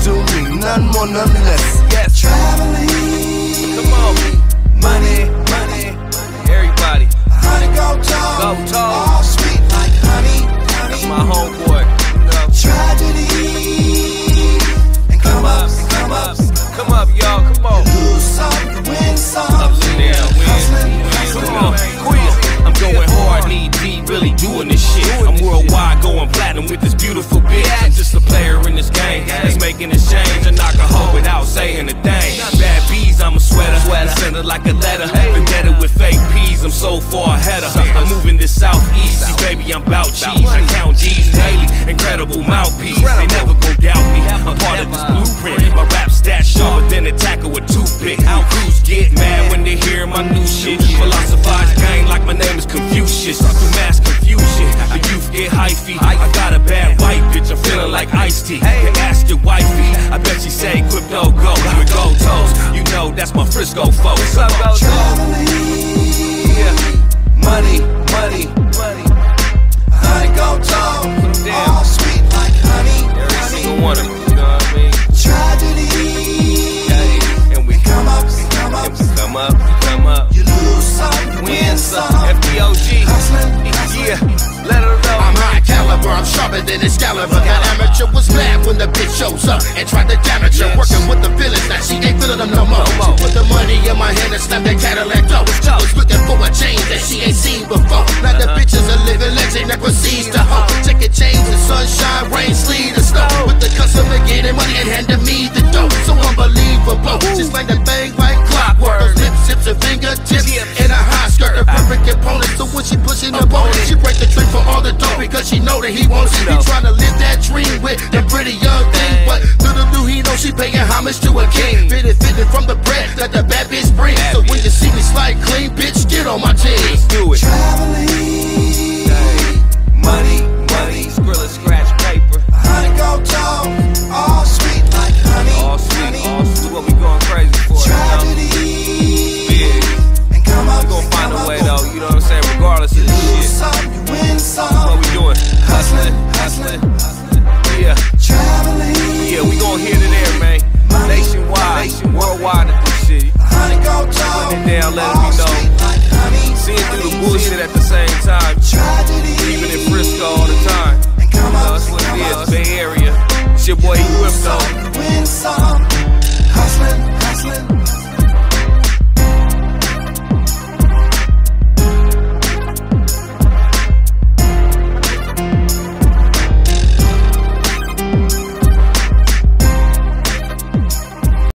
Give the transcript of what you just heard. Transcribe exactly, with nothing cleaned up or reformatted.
to me, none more, none less. Yes, traveling. Come on, money, money, everybody. Honey, go tall, go tall, all sweet like honey, honey. That's my homeboy. You know. Tragedy, and come, come up, and come up, come up, y'all, come on. You lose some, you win some. Up and down, win, win. Come on, Queen. I'm going hard, knee deep, really doing this shit. I'm worldwide, going platinum with this beautiful bitch. I'm just a player in this game that's making this change. I knock a hoe without saying a thing. Bad bees, I'm a sweater, send it like a letter. Vendetta with fake peas, I'm so far ahead of her. I'm moving this southeast, see, baby, I'm bout cheese. I count G's daily, incredible mouthpiece. They never gon' doubt me, I'm part of this blueprint. My rap stats sharper than a tackle with toothpick. How crews get mad when they hear my new shit. Philosophize gang like my name is Confucius. Through mass confusion, the youth get hyphy. I got a bad white bitch, I'm feeling like Ice-T. You ask your wifey, I bet she say crypto go with gold toes. You know that's my Frisco folks. Traveling, yeah, money, money, money. Honey, go tall, all sweet like honey. Every single one of them, you know what I mean? Tragedy, yeah, and we come up, and come up, and we come up, come up. You lose some, you win some. F B O G, yeah, let her know. I'm high caliber, I'm sharper than Excalibur. Got amateur was mad when the bitch shows up and tried to damage her. Working with the villains, now she ain't feeling them no more. She put the money in my hand and slapped that Cadillac door. Was looking for a chain that she ain't seen before. Now the bitch is a living legend that proceeds to hoe. Checking chains in sunshine, rain, sleet, and snow. With the customer getting money and handing me the dough. So unbelievable, just like that bang like clockwork. Those lip sips and fingertips in a high skirt, a perfect component. So when she pushing the boat, she break the trick for all the dough because she know that he wants it. He trying to live that dream with that pretty young thing, but little do he know she paying homage to a king. Fitted, fitted from the bread that the bad bitch brings. So when you see me slide clean, bitch, get on my team. Let's do it. traveling, Money, money, Skrilla scratch paper. honey, go tall, all sweet like honey, All sweet, honey. all sweet. What we going crazy for? Tragedy, Big. and come up, We gon' and find come a way up. though, you know what I'm saying? Regardless of You this lose shit. some, you win some. What we doing? Hustling, Hustling, hustling, hustling. Yeah, traveling, yeah, we gon' hit it there, man. Nationwide, worldwide at this shit. honey, go tall, Putting it down, letting all me know. sweet like honey, Seeing through the honey. bullshit at the same time. Tragedy, Even in Frisco all the time. and come You know, up, that's what and it come is, up. Bay Area. It's your boy Equip though. Some, you win some. Hustling, hustling.